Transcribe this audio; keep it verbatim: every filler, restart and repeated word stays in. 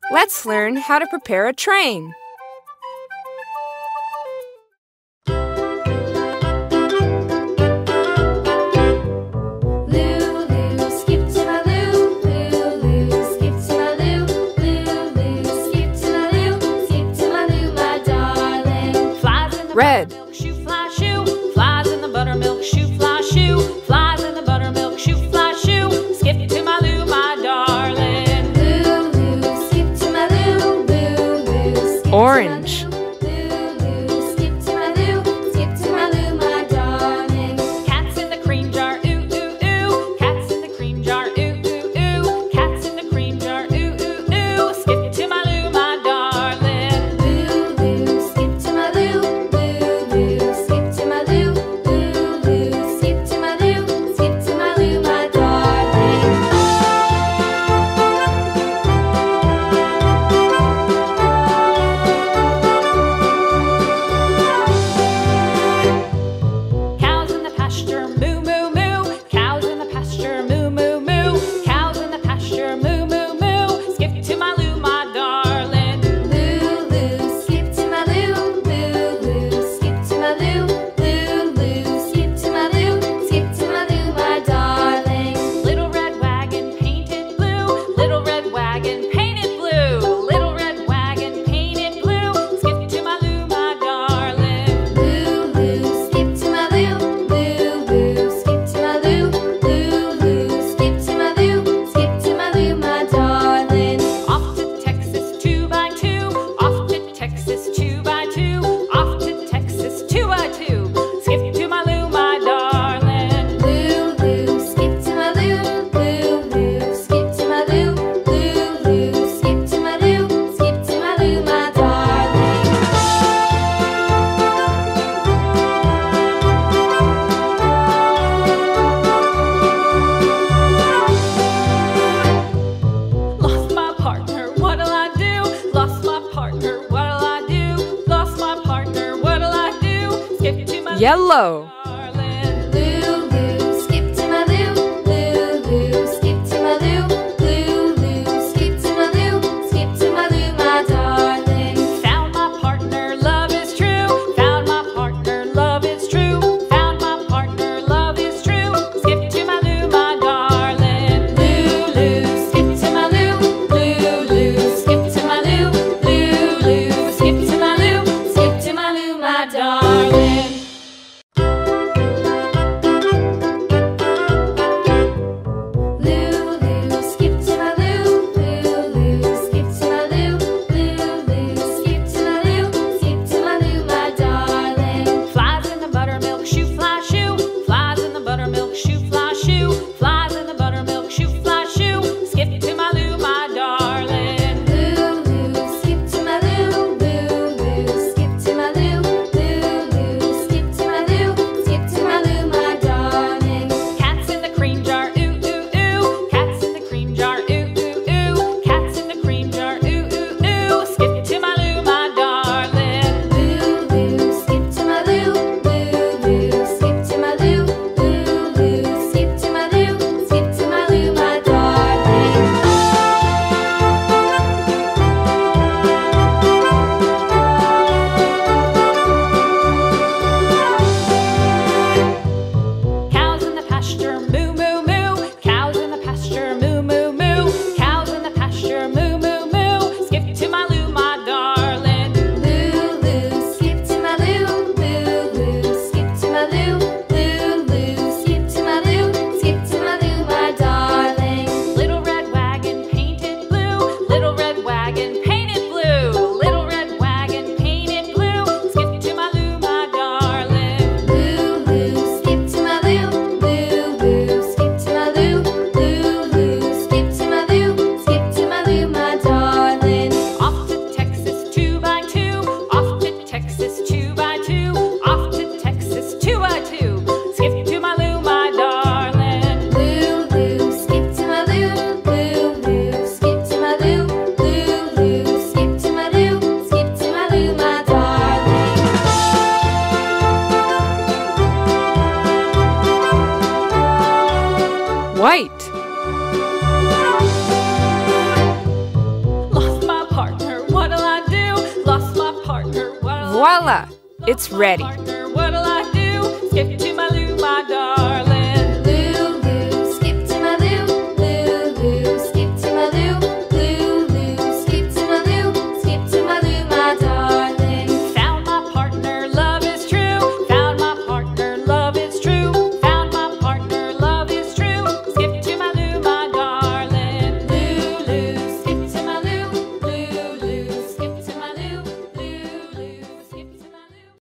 Let's learn how to prepare a train. Red. Shoe fly shoe, flies in the buttermilk. Shoe fly shoe, flies in the buttermilk. Shoe fly shoe, skip to my Lou, my darling. Lou, Lou, skip to my Lou, Lou, Lou, skip Orange. to my Lou, Lou, Lou, skip to my Lou, skip to my Lou, my darling. Cats in the cream jar, ooh ooh ooh. Cats in the cream jar, ooh ooh ooh. Cats in the cream jar, ooh ooh ooh. Skip to my Lou, my darling. Lou, Lou, skip to my Lou, Lou, Lou, skip to my Lou, Lou, Lou, skip to my Lou, skip to my Lou, my darling. Cows in the pasture, moo moo moo. Cows in the pasture, moo moo moo. Cows in the pasture, moo moo moo. Skip to my Lou, my darling. Lou, Lou, skip to my Lou, Lou, Lou, skip to my Lou, Lou, Lou, skip to my Lou, skip to my Lou, my darling. Little red wagon painted blue. Little red wagon painted blue. Little red wagon painted blue. Skip to my Lou, my darling. Lou, Lou, skip to my Lou, Lou, Lou, skip to my Lou, Lou, Lou, skip to my Lou, skip to my Lou, my darling. Off to Texas two by two. Off to Texas two by two. Off to Texas two by two. Skip to my Lou, my darling. Lou, Lou, skip to my Lou, Lou, Lou, skip to my Lou, Lou, Lou, skip to my Lou, skip to my Lou, my darling. Lost my partner, what'll I do? Lost my partner, what'll I do? Lost my partner, what'll I do? Skip to my Yellow. darling. Lou, Lou, skip to my Lou, Lou, Lou, skip to my Lou, Lou, Lou, skip to my Lou, skip to my Lou, my darling. Found my partner, love is true. Found my partner, love is true. Found my partner, love is true. Skip to my Lou, my darling. Lou, Lou, skip to my Lou, Lou, Lou, skip to my Lou, Lou, Lou, skip to my Lou, skip to my Lou, my darling. Voila! It's ready.